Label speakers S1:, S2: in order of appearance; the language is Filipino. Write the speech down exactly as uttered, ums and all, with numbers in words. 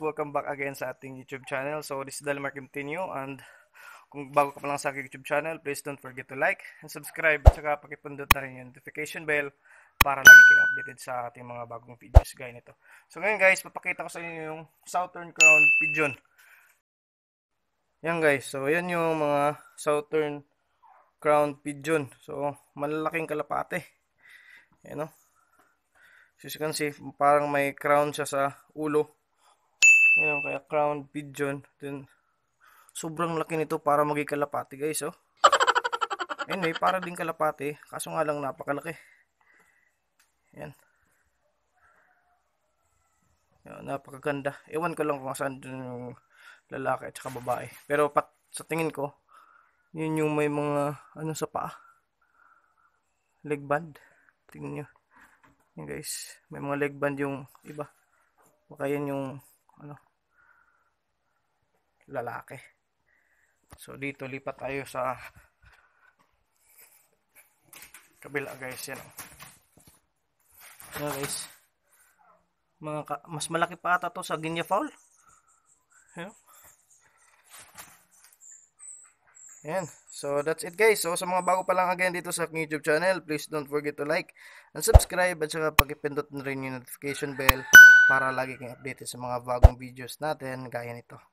S1: welcome back again sa ating YouTube channel. So this is Dalmar Continue, and kung bago ka pa lang sa aking YouTube channel, please don't forget to like and subscribe at saka pakipindot na rin yung notification bell para lagi kayo updated sa ating mga bagong videos gaya nito. So ngayon guys, papakita ko sa inyo yung Southern Crowned Pigeon. Yan guys, so yan yung mga Southern Crowned Pigeon. So malalaking kalapate. Yan o. So, as you can see, parang may crown siya sa ulo. Yan, kaya crowned pigeon. Then, sobrang laki nito para maging kalapati, guys, oh. Anyway, para din kalapati. Kaso nga lang, napakalaki. Yan. Yan, napakaganda. Ewan ko lang kung saan dun yung lalaki at saka babae. Pero pat, sa tingin ko, yun yung may mga, ano sa paa. Leg band. Tingnan nyo. Yan guys, may mga leg band yung iba. Baka yan yung ano, lalaki. So dito lipat tayo sa kabila guys. Yan. Yan guys. Mga ka mas malaki pa ata to sa Guinea fowl. Yan. Yan. So that's it guys. So sa mga bago pa lang again dito sa aking YouTube channel, please don't forget to like and subscribe at saka pakipindot na rin yung notification bell para lagi kang updated sa mga bagong videos natin gaya nito.